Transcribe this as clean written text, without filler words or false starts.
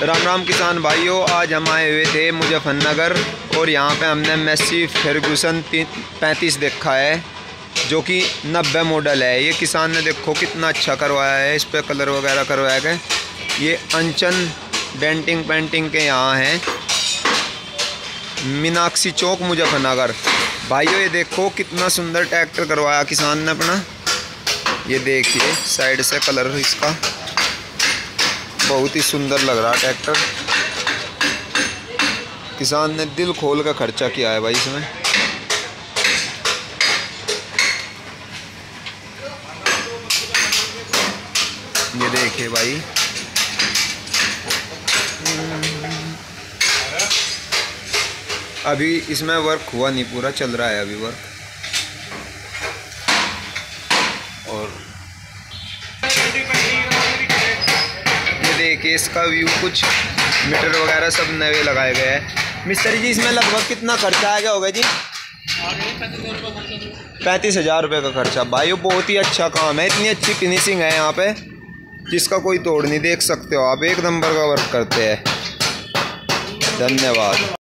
राम राम किसान भाइयों, आज हम आए हुए थे मुजफ्फरनगर और यहाँ पे हमने मैसी फर्गूसन 35 देखा है जो कि 90 मॉडल है। ये किसान ने देखो कितना अच्छा करवाया है, इस पर कलर वगैरह करवाया गया। ये अंचन डेंटिंग पेंटिंग के यहाँ हैं, मीनाक्षी चौक मुजफ्फरनगर। भाइयों ये देखो कितना सुंदर ट्रैक्टर करवाया किसान ने अपना। ये देखिए साइड से कलर इसका बहुत ही सुंदर लग रहा ट्रैक्टर। किसान ने दिल खोल कर खर्चा किया है भाई इसमें। ये देखिए भाई, अभी इसमें वर्क हुआ नहीं, पूरा चल रहा है अभी वर्क। और ये देखिए इसका व्यू, कुछ मीटर वगैरह सब नए लगाए गए हैं। मिस्त्री जी इसमें लगभग कितना खर्चा आएगा होगा जी? 35,000 रुपये का खर्चा। भाइयों बहुत ही अच्छा काम है, इतनी अच्छी फिनिशिंग है यहाँ पे जिसका कोई तोड़ नहीं। देख सकते हो आप, एक नंबर का वर्क करते हैं। धन्यवाद।